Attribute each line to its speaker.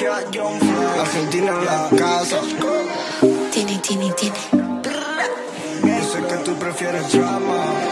Speaker 1: Argentina en la casa.
Speaker 2: Tiene.
Speaker 1: Yo sé que tú prefieres drama.